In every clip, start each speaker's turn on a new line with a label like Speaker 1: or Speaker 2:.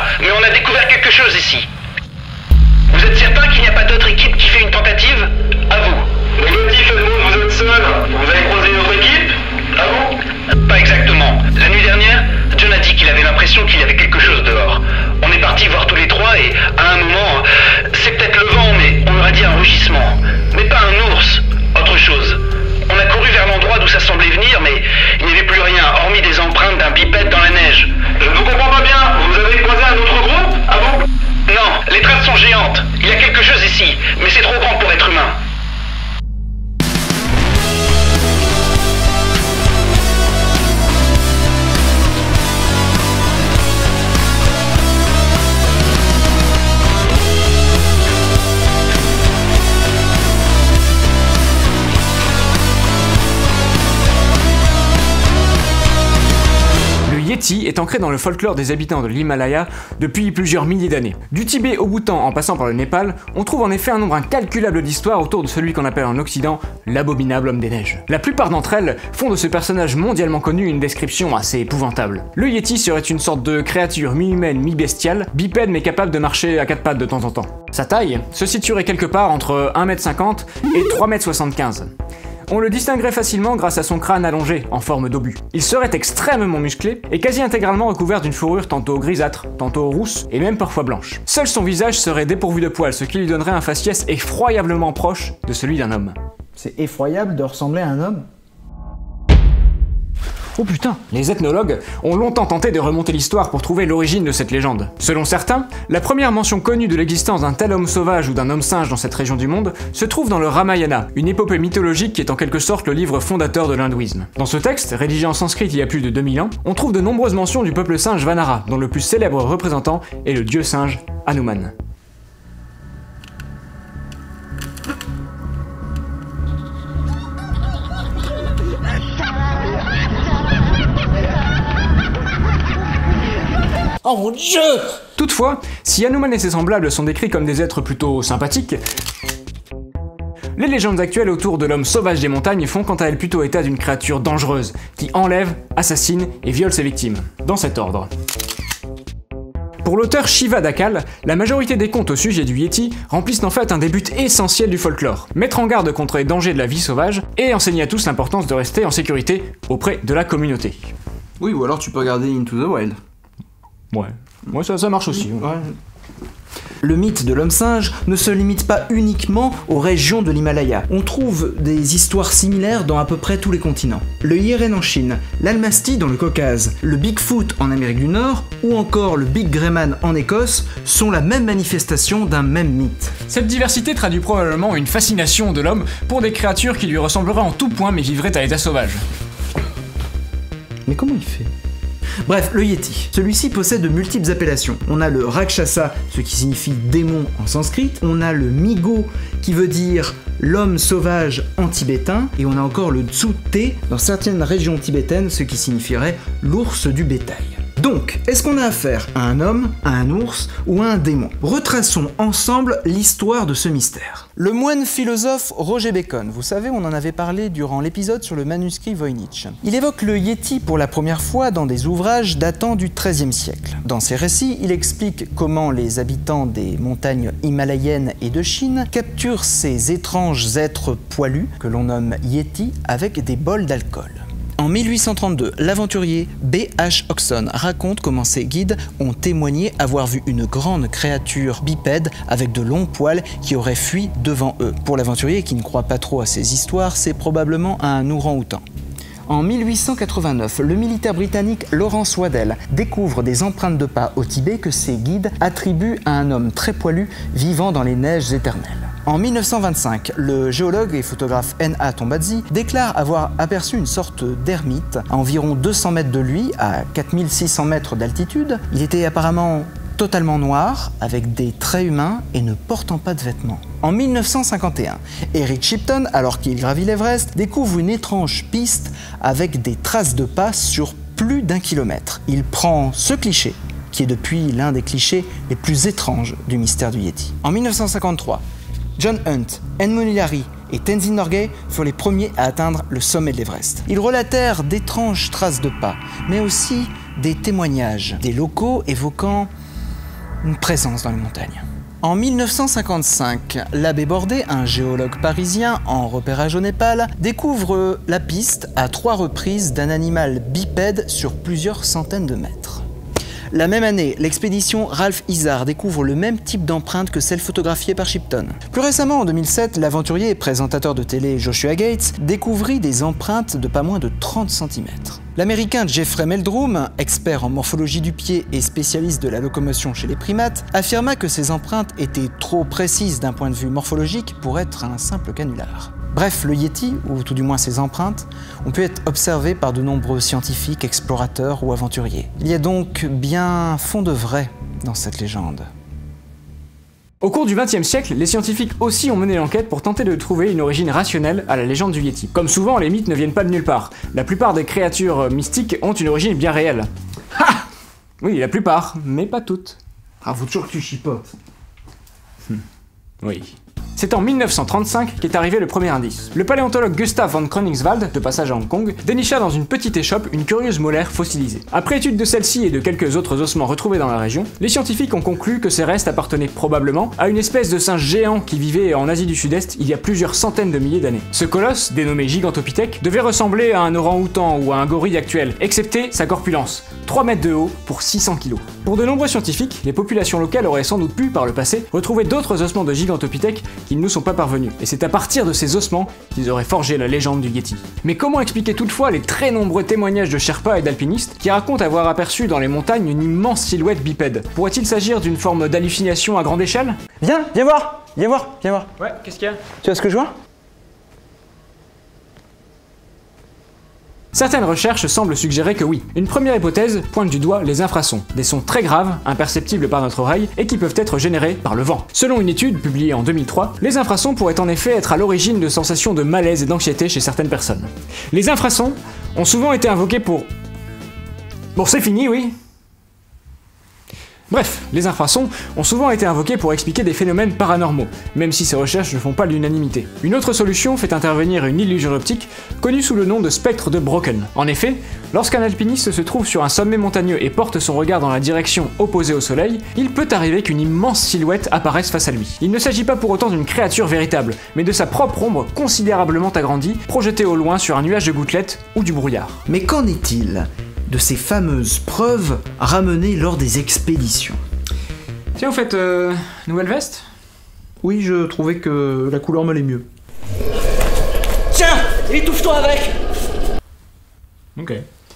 Speaker 1: ça, mais on a découvert quelque chose ici. Vous êtes certain qu'il n'y a pas d'autre équipe qui fait une tentative? À vous.
Speaker 2: Négatif, Edmond, vous êtes seul. Vous avez croisé une autre équipe? À vous?
Speaker 1: Pas exactement. La nuit dernière, John a dit qu'il avait l'impression qu'il y avait quelque chose dehors. On est partis voir tous les trois et, à un moment, c'est peut-être le vent, mais on aurait dit un rugissement. Mais pas un ours, autre chose. On a couru vers l'endroit d'où ça semblait venir, mais il n'y avait plus rien, hormis des empreintes d'un bipède dans la neige.
Speaker 2: Je ne vous comprends pas bien. Vous avez croisé un autre groupe? À vous?
Speaker 1: Non, les traces sont géantes. Il y a quelque chose ici, mais c'est trop grand pour être humain.
Speaker 3: Le Yéti est ancré dans le folklore des habitants de l'Himalaya depuis plusieurs milliers d'années. Du Tibet au Bhoutan en passant par le Népal, on trouve en effet un nombre incalculable d'histoires autour de celui qu'on appelle en Occident l'abominable homme des neiges. La plupart d'entre elles font de ce personnage mondialement connu une description assez épouvantable. Le Yéti serait une sorte de créature mi-humaine, mi-bestiale, bipède mais capable de marcher à quatre pattes de temps en temps. Sa taille se situerait quelque part entre 1,50 m et 3,75 m. On le distinguerait facilement grâce à son crâne allongé, en forme d'obus. Il serait extrêmement musclé et quasi intégralement recouvert d'une fourrure tantôt grisâtre, tantôt rousse et même parfois blanche. Seul son visage serait dépourvu de poils, ce qui lui donnerait un faciès effroyablement proche de celui d'un homme.
Speaker 4: C'est effroyable de ressembler à un homme.
Speaker 3: Oh putain! Les ethnologues ont longtemps tenté de remonter l'histoire pour trouver l'origine de cette légende. Selon certains, la première mention connue de l'existence d'un tel homme sauvage ou d'un homme singe dans cette région du monde se trouve dans le Ramayana, une épopée mythologique qui est en quelque sorte le livre fondateur de l'hindouisme. Dans ce texte, rédigé en sanskrit il y a plus de 2000 ans, on trouve de nombreuses mentions du peuple singe Vanara, dont le plus célèbre représentant est le dieu singe Hanuman.
Speaker 4: Oh mon Dieu!
Speaker 3: Toutefois, si Hanuman et ses semblables sont décrits comme des êtres plutôt sympathiques, les légendes actuelles autour de l'homme sauvage des montagnes font quant à elles plutôt état d'une créature dangereuse, qui enlève, assassine et viole ses victimes, dans cet ordre. Pour l'auteur Shiva Dakal, la majorité des contes au sujet du Yéti remplissent en fait un des buts essentiels du folklore. Mettre en garde contre les dangers de la vie sauvage et enseigner à tous l'importance de rester en sécurité auprès de la communauté.
Speaker 5: Oui, ou alors tu peux regarder Into the Wild.
Speaker 3: Ouais, ça marche aussi.
Speaker 5: Ouais.
Speaker 4: Le mythe de l'homme singe ne se limite pas uniquement aux régions de l'Himalaya. On trouve des histoires similaires dans à peu près tous les continents. Le Yeren en Chine, l'Almasty dans le Caucase, le Bigfoot en Amérique du Nord ou encore le Big Greyman en Écosse sont la même manifestation d'un même mythe.
Speaker 3: Cette diversité traduit probablement une fascination de l'homme pour des créatures qui lui ressembleraient en tout point mais vivraient à l'état sauvage.
Speaker 4: Mais comment il fait ? Bref, le Yéti. Celui-ci possède de multiples appellations. On a le Rakshasa, ce qui signifie démon en sanskrit. On a le Migo, qui veut dire l'homme sauvage en tibétain. Et on a encore le Tsutte, dans certaines régions tibétaines, ce qui signifierait l'ours du bétail. Donc, est-ce qu'on a affaire à un homme, à un ours ou à un démon? Retraçons ensemble l'histoire de ce mystère. Le moine philosophe Roger Bacon, vous savez, on en avait parlé durant l'épisode sur le manuscrit Voynich. Il évoque le Yéti pour la première fois dans des ouvrages datant du XIIIe siècle. Dans ses récits, il explique comment les habitants des montagnes himalayennes et de Chine capturent ces étranges êtres poilus, que l'on nomme Yéti, avec des bols d'alcool. En 1832, l'aventurier B.H. Oxon raconte comment ses guides ont témoigné avoir vu une grande créature bipède avec de longs poils qui aurait fui devant eux. Pour l'aventurier qui ne croit pas trop à ces histoires, c'est probablement un orang-outan. En 1889, le militaire britannique Lawrence Waddell découvre des empreintes de pas au Tibet que ses guides attribuent à un homme très poilu vivant dans les neiges éternelles. En 1925, le géologue et photographe N.A. Tombazzi déclare avoir aperçu une sorte d'ermite à environ 200 mètres de lui, à 4600 mètres d'altitude. Il était apparemment totalement noir, avec des traits humains et ne portant pas de vêtements. En 1951, Eric Shipton, alors qu'il gravit l'Everest, découvre une étrange piste avec des traces de pas sur plus d'1 kilomètre. Il prend ce cliché, qui est depuis l'un des clichés les plus étranges du mystère du Yéti. En 1953, John Hunt, Edmund Hillary et Tenzin Norgay furent les premiers à atteindre le sommet de l'Everest. Ils relatèrent d'étranges traces de pas, mais aussi des témoignages, des locaux évoquant une présence dans les montagnes. En 1955, l'abbé Bordet, un géologue parisien en repérage au Népal, découvre la piste à 3 reprises d'un animal bipède sur plusieurs centaines de mètres. La même année, l'expédition Ralph Izard découvre le même type d'empreinte que celle photographiée par Shipton. Plus récemment, en 2007, l'aventurier et présentateur de télé Joshua Gates découvrit des empreintes de pas moins de 30 cm. L'américain Jeffrey Meldrum, expert en morphologie du pied et spécialiste de la locomotion chez les primates, affirma que ces empreintes étaient trop précises d'un point de vue morphologique pour être un simple canular. Bref, le Yéti, ou tout du moins ses empreintes, ont pu être observées par de nombreux scientifiques, explorateurs ou aventuriers. Il y a donc bien fond de vrai dans cette légende.
Speaker 3: Au cours du XXe siècle, les scientifiques aussi ont mené l'enquête pour tenter de trouver une origine rationnelle à la légende du Yéti. Comme souvent, les mythes ne viennent pas de nulle part. La plupart des créatures mystiques ont une origine bien réelle. Ha! Oui, la plupart, mais pas toutes.
Speaker 5: Ah, faut toujours que tu chipotes.
Speaker 3: Oui. C'est en 1935 qu'est arrivé le premier indice. Le paléontologue Gustav von Koningswald, de passage à Hong Kong, dénicha dans une petite échoppe une curieuse molaire fossilisée. Après étude de celle-ci et de quelques autres ossements retrouvés dans la région, les scientifiques ont conclu que ces restes appartenaient probablement à une espèce de singe géant qui vivait en Asie du Sud-Est il y a plusieurs centaines de milliers d'années. Ce colosse, dénommé Gigantopithèque, devait ressembler à un orang-outan ou à un gorille actuel, excepté sa corpulence, 3 mètres de haut pour 600 kg. Pour de nombreux scientifiques, les populations locales auraient sans doute pu, par le passé, retrouver d'autres ossements de Gigantopithèque qui ne nous sont pas parvenus, et c'est à partir de ces ossements qu'ils auraient forgé la légende du Yéti. Mais comment expliquer toutefois les très nombreux témoignages de Sherpas et d'alpinistes qui racontent avoir aperçu dans les montagnes une immense silhouette bipède? Pourrait-il s'agir d'une forme d'hallucination à grande échelle?
Speaker 4: Viens voir! Viens voir!
Speaker 3: Ouais, qu'est-ce qu'il y a?
Speaker 4: Tu vois ce que je vois?
Speaker 3: Certaines recherches semblent suggérer que oui. Une première hypothèse pointe du doigt les infrasons, des sons très graves, imperceptibles par notre oreille, et qui peuvent être générés par le vent. Selon une étude publiée en 2003, les infrasons pourraient en effet être à l'origine de sensations de malaise et d'anxiété chez certaines personnes. Les infrasons ont souvent été invoqués pour... Bon, c'est fini, oui. Bref, les infrasons ont souvent été invoqués pour expliquer des phénomènes paranormaux, même si ces recherches ne font pas l'unanimité. Une autre solution fait intervenir une illusion optique connue sous le nom de spectre de Brocken. En effet, lorsqu'un alpiniste se trouve sur un sommet montagneux et porte son regard dans la direction opposée au soleil, il peut arriver qu'une immense silhouette apparaisse face à lui. Il ne s'agit pas pour autant d'une créature véritable, mais de sa propre ombre considérablement agrandie, projetée au loin sur un nuage de gouttelettes ou du brouillard.
Speaker 4: Mais qu'en est-il de ces fameuses preuves ramenées lors des expéditions?
Speaker 3: Tiens, vous faites nouvelle veste?
Speaker 5: Oui, je trouvais que la couleur m'allait mieux.
Speaker 6: Tiens, étouffe-toi avec!
Speaker 3: Ok.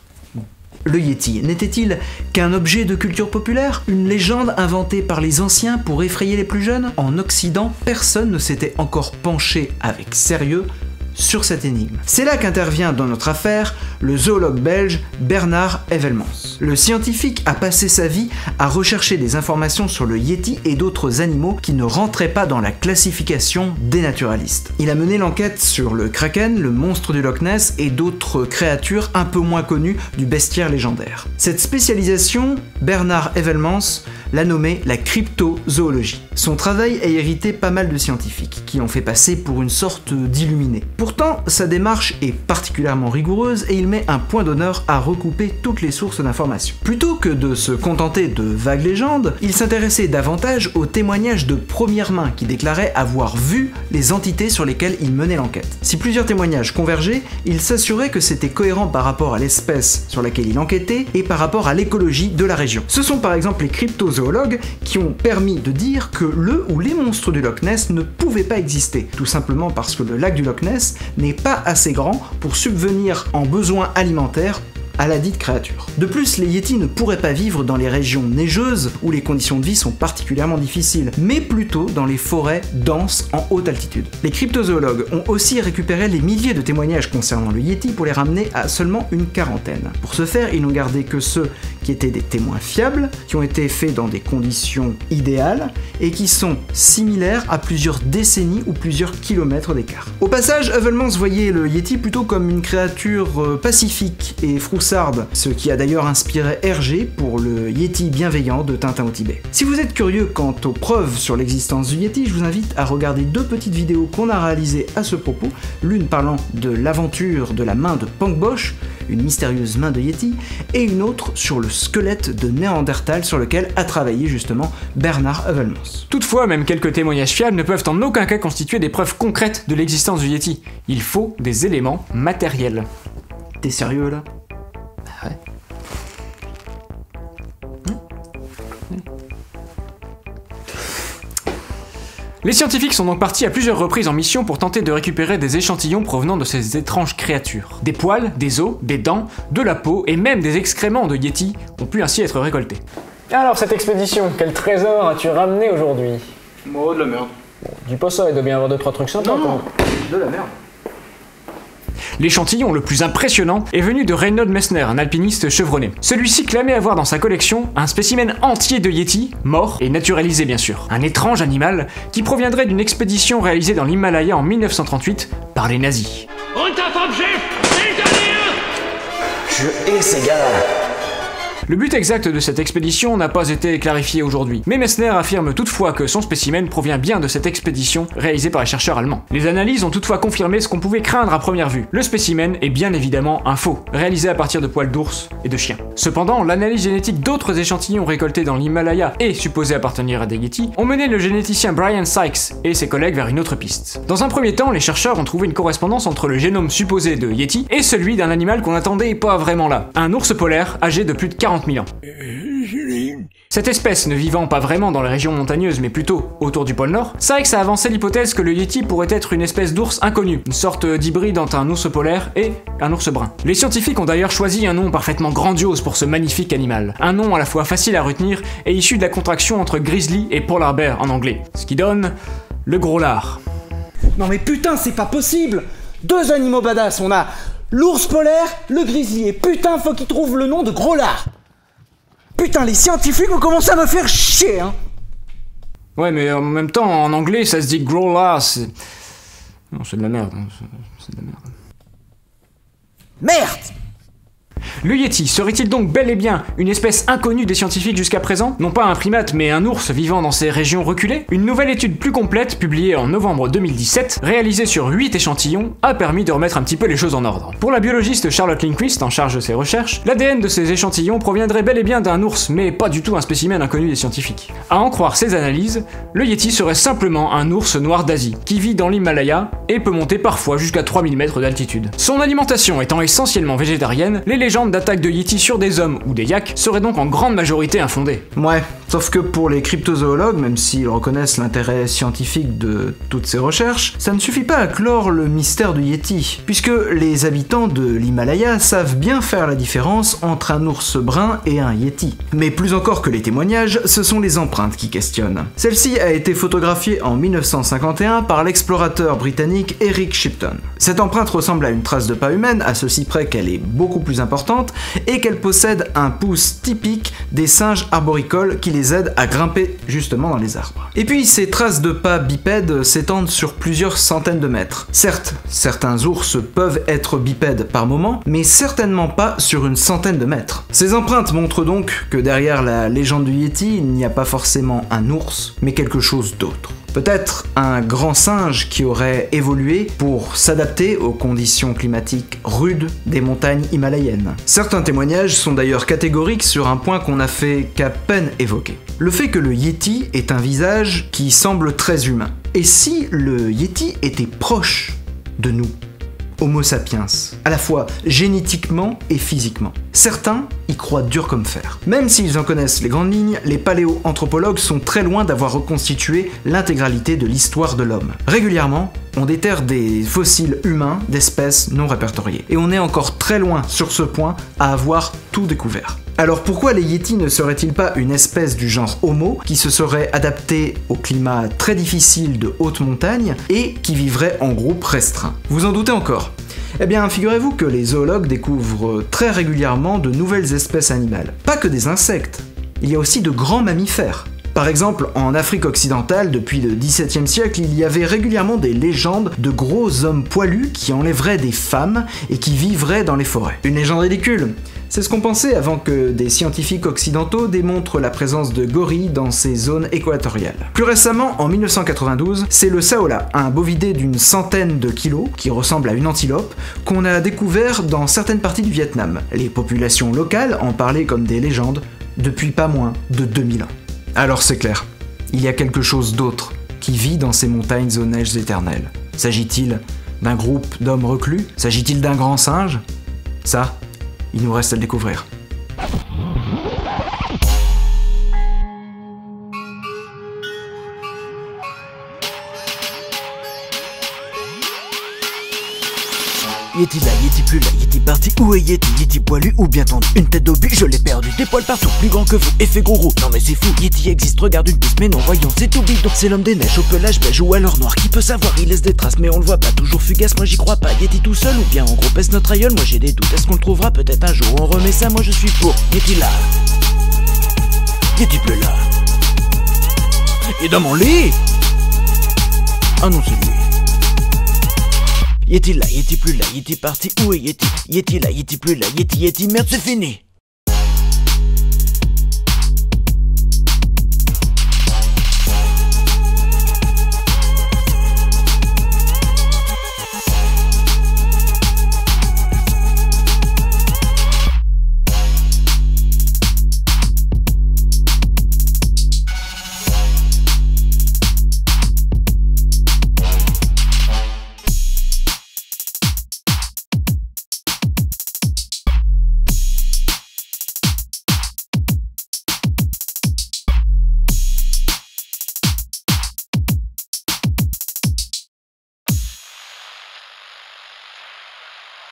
Speaker 4: Le Yéti n'était-il qu'un objet de culture populaire? Une légende inventée par les anciens pour effrayer les plus jeunes? En Occident, personne ne s'était encore penché avec sérieux sur cette énigme. C'est là qu'intervient dans notre affaire le zoologue belge Bernard Evelmans. Le scientifique a passé sa vie à rechercher des informations sur le Yéti et d'autres animaux qui ne rentraient pas dans la classification des naturalistes. Il a mené l'enquête sur le kraken, le monstre du Loch Ness et d'autres créatures un peu moins connues du bestiaire légendaire. Cette spécialisation, Bernard Evelmans l'a nommée la cryptozoologie. Son travail a hérité pas mal de scientifiques qui l'ont fait passer pour une sorte d'illuminé. Pourtant, sa démarche est particulièrement rigoureuse et il met un point d'honneur à recouper toutes les sources d'informations. Plutôt que de se contenter de vagues légendes, il s'intéressait davantage aux témoignages de première main qui déclaraient avoir vu les entités sur lesquelles il menait l'enquête. Si plusieurs témoignages convergeaient, il s'assurait que c'était cohérent par rapport à l'espèce sur laquelle il enquêtait et par rapport à l'écologie de la région. Ce sont par exemple les cryptozoologues qui ont permis de dire que le ou les monstres du Loch Ness ne pouvaient pas exister, tout simplement parce que le lac du Loch Ness n'est pas assez grand pour subvenir en besoins alimentaires à la dite créature. De plus, les Yétis ne pourraient pas vivre dans les régions neigeuses où les conditions de vie sont particulièrement difficiles, mais plutôt dans les forêts denses en haute altitude. Les cryptozoologues ont aussi récupéré les milliers de témoignages concernant le Yéti pour les ramener à seulement une quarantaine. Pour ce faire, ils n'ont gardé que ceux qui étaient des témoins fiables, qui ont été faits dans des conditions idéales et qui sont similaires à plusieurs décennies ou plusieurs kilomètres d'écart. Au passage, Evelmans voyait le Yéti plutôt comme une créature pacifique et froussarde, ce qui a d'ailleurs inspiré Hergé pour le Yéti bienveillant de Tintin au Tibet. Si vous êtes curieux quant aux preuves sur l'existence du Yéti, je vous invite à regarder deux petites vidéos qu'on a réalisées à ce propos, l'une parlant de l'aventure de la main de Pang Bosch, une mystérieuse main de Yeti, et une autre sur le squelette de Néandertal sur lequel a travaillé justement Bernard Heuvelmans.
Speaker 3: Toutefois, même quelques témoignages fiables ne peuvent en aucun cas constituer des preuves concrètes de l'existence du Yeti. Il faut des éléments matériels.
Speaker 4: T'es sérieux là?
Speaker 3: Bah ouais. Les scientifiques sont donc partis à plusieurs reprises en mission pour tenter de récupérer des échantillons provenant de ces étranges créatures. Des poils, des os, des dents, de la peau et même des excréments de Yeti ont pu ainsi être récoltés. Alors cette expédition, quel trésor as-tu ramené aujourd'hui?
Speaker 5: Oh, de la merde.
Speaker 3: Bon, dis pas ça, il doit bien y avoir 2-3 trucs sympas.
Speaker 5: Non, de la merde.
Speaker 3: L'échantillon le plus impressionnant est venu de Reinhold Messner, un alpiniste chevronné. Celui-ci clamait avoir dans sa collection un spécimen entier de Yeti, mort et naturalisé bien sûr. Un étrange animal qui proviendrait d'une expédition réalisée dans l'Himalaya en 1938 par les nazis.
Speaker 6: Je hais ces gars.
Speaker 3: Le but exact de cette expédition n'a pas été clarifié aujourd'hui, mais Messner affirme toutefois que son spécimen provient bien de cette expédition réalisée par les chercheurs allemands. Les analyses ont toutefois confirmé ce qu'on pouvait craindre à première vue. Le spécimen est bien évidemment un faux, réalisé à partir de poils d'ours et de chiens. Cependant, l'analyse génétique d'autres échantillons récoltés dans l'Himalaya et supposés appartenir à des Yétis ont mené le généticien Brian Sykes et ses collègues vers une autre piste. Dans un premier temps, les chercheurs ont trouvé une correspondance entre le génome supposé de Yéti et celui d'un animal qu'on attendait pas vraiment là, un ours polaire âgé de plus de 40 000 ans. Cette espèce ne vivant pas vraiment dans les régions montagneuses mais plutôt autour du pôle Nord, Sykes a avancé l'hypothèse que le Yéti pourrait être une espèce d'ours inconnu, une sorte d'hybride entre un ours polaire et un ours brun. Les scientifiques ont d'ailleurs choisi un nom parfaitement grandiose pour ce magnifique animal, un nom à la fois facile à retenir et issu de la contraction entre grizzly et polar bear en anglais, ce qui donne le gros lard.
Speaker 5: Non mais putain, c'est pas possible. 2 animaux badass, on a l'ours polaire, le grizzly, et putain, faut qu'ils trouvent le nom de gros lard. Putain, les scientifiques vont commencer à me faire chier, hein.
Speaker 3: Ouais, mais en même temps, en anglais, ça se dit gros lard, c'est... Non, c'est de la merde. C'est de la merde.
Speaker 5: Merde!
Speaker 3: Le Yéti serait-il donc bel et bien une espèce inconnue des scientifiques jusqu'à présent? Non pas un primate, mais un ours vivant dans ces régions reculées? Une nouvelle étude plus complète, publiée en novembre 2017, réalisée sur 8 échantillons, a permis de remettre un petit peu les choses en ordre. Pour la biologiste Charlotte Lindquist, en charge de ses recherches, l'ADN de ces échantillons proviendrait bel et bien d'un ours, mais pas du tout un spécimen inconnu des scientifiques. À en croire ces analyses, le Yéti serait simplement un ours noir d'Asie, qui vit dans l'Himalaya et peut monter parfois jusqu'à 3000 mètres d'altitude. Son alimentation étant essentiellement végétarienne, les légendes d'attaque de Yéti sur des hommes ou des yaks seraient donc en grande majorité infondées.
Speaker 4: Ouais, sauf que pour les cryptozoologues, même s'ils reconnaissent l'intérêt scientifique de toutes ces recherches, ça ne suffit pas à clore le mystère du Yéti, puisque les habitants de l'Himalaya savent bien faire la différence entre un ours brun et un Yéti. Mais plus encore que les témoignages, ce sont les empreintes qui questionnent. Celle-ci a été photographiée en 1951 par l'explorateur britannique Eric Shipton. Cette empreinte ressemble à une trace de pas humaine, à ceci près qu'elle est beaucoup plus importante, et qu'elle possède un pouce typique des singes arboricoles qui les aident à grimper justement dans les arbres. Et puis ces traces de pas bipèdes s'étendent sur plusieurs centaines de mètres. Certes, certains ours peuvent être bipèdes par moment, mais certainement pas sur une centaine de mètres. Ces empreintes montrent donc que derrière la légende du Yéti, il n'y a pas forcément un ours, mais quelque chose d'autre. Peut-être un grand singe qui aurait évolué pour s'adapter aux conditions climatiques rudes des montagnes himalayennes. Certains témoignages sont d'ailleurs catégoriques sur un point qu'on n'a fait qu'à peine évoquer. Le fait que le Yéti ait un visage qui semble très humain. Et si le Yéti était proche de nous, Homo sapiens, à la fois génétiquement et physiquement? Certains y croient dur comme fer. Même s'ils en connaissent les grandes lignes, les paléoanthropologues sont très loin d'avoir reconstitué l'intégralité de l'histoire de l'homme. Régulièrement, on déterre des fossiles humains d'espèces non répertoriées. Et on est encore très loin sur ce point à avoir tout découvert. Alors pourquoi les Yétis ne seraient-ils pas une espèce du genre Homo qui se serait adaptée au climat très difficile de haute montagne et qui vivrait en groupe restreint? Vous en doutez encore? Eh bien, figurez-vous que les zoologues découvrent très régulièrement de nouvelles espèces animales. Pas que des insectes, il y a aussi de grands mammifères. Par exemple, en Afrique occidentale, depuis le XVIIe siècle, il y avait régulièrement des légendes de gros hommes poilus qui enlèveraient des femmes et qui vivraient dans les forêts. Une légende ridicule. C'est ce qu'on pensait avant que des scientifiques occidentaux démontrent la présence de gorilles dans ces zones équatoriales. Plus récemment, en 1992, c'est le saola, un bovidé d'une centaine de kilos, qui ressemble à une antilope, qu'on a découvert dans certaines parties du Vietnam. Les populations locales en parlaient comme des légendes depuis pas moins de 2000 ans. Alors c'est clair, il y a quelque chose d'autre qui vit dans ces montagnes aux neiges éternelles. S'agit-il d'un groupe d'hommes reclus? S'agit-il d'un grand singe? Ça, il nous reste à le découvrir.
Speaker 7: Yeti là, Yeti plus là, Yeti parti, où est Yeti? Yeti poilu ou bien tendu? Une tête d'obus, je l'ai perdu, des poils partout, plus grand que vous, effet gros roux. Non mais c'est fou, Yeti existe, regarde une piste, mais non voyons, c'est tout bidon. C'est l'homme des neiges, au pelage beige ou alors noir, qui peut savoir, il laisse des traces, mais on le voit pas, toujours fugace, moi j'y crois pas. Yeti tout seul ou bien en gros pèse notre aïeul, moi j'ai des doutes, est-ce qu'on le trouvera peut-être un jour? On remet ça, moi je suis pour. Yeti là, Yeti plus là, et dans mon lit. Ah non c'est lui. Yeti là, Yeti plus là, Yeti parti, où est Yeti? Yeti là, Yeti plus là, Yeti, merde c'est fini.